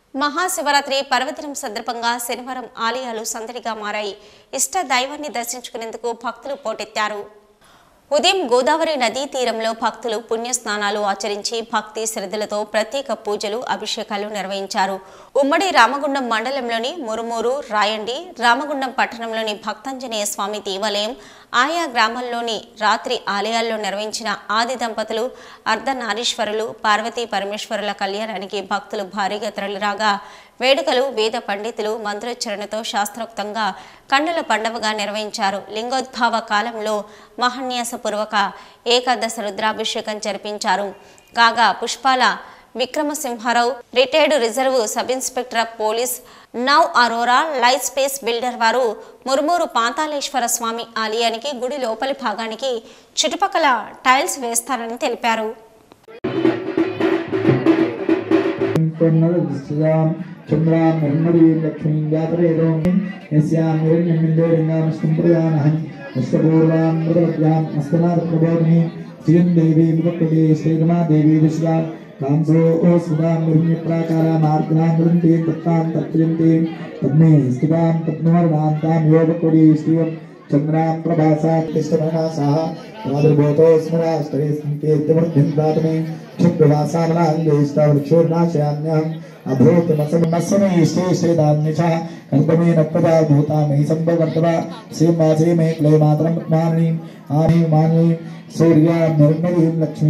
మహాశివరాత్రి పర్వదినం సందర్భంగా శనివారం ఆలయాలు సందడిగా మారాయి. ఇష్ట దైవాన్ని దర్శించుకునేందుకు భక్తులు పోటెత్తారు. ఉదయం గోదావరి నదీ తీరంలో భక్తులు పుణ్యస్నానాలు ఆచరించి భక్తి శ్రద్ధలతో ప్రత్యేక పూజలు అభిషేకాలు నిర్వహించారు. ఉమ్మడి రామగుండం మండలంలోని మురుమూరు, రాయండి, రామగుండం పట్టణంలోని భక్తాంజనేయ స్వామి దేవాలయం, ఆయా గ్రామాల్లోని రాత్రి ఆలయాల్లో నిర్వహించిన ఆది దంపతులు అర్ధనారీశ్వరులు పార్వతీ పరమేశ్వరుల కళ్యాణానికి భక్తులు భారీగా తరలిరాగా వేడుకలు వేద పండితులు మంత్రోచ్చరణతో శాస్త్రోక్తంగా కన్నుల పండవగా నిర్వహించారు. లింగోద్భవ కాలంలో మహాన్యాసపూర్వక ఏకాదశ రుద్రాభిషేకం జరిపించారు. కాగా Pushpala Vikramasimharao, retired reserve sub inspector of police, Nav Arora light space builder వారు మురుమూరు పాతాళేశ్వర స్వామి ఆలయానికి గుడి లోపలి భాగానికి చుట్టుపక్కల టైల్స్ వేస్తారని తెలిపారు. कांसो ओ सुदां मुर्मि प्राकारा मार्गनांगुंते तत्तां तत्प्रियन्ते तन्मे स्तुतां तत्नवर्णान्तां योगकोडी श्रीयं चन्द्रां प्रभासा तिष्ठमनासाः राजभूतो स्मरास्तरे संके तमर्ध्यन्तात्मे क्षुद्रवासामनाङ्गेष्टावृक्षोर्नाशयाम्यहम् अभूतमसमसमे श्रेदान्निशः कल्पमे नक्पदा भूता मयि सम्भवर्तवा श्रीमासे मे क्ले मातरं मानि आनि मानि सूर्या निर्मलीं लक्ष्मी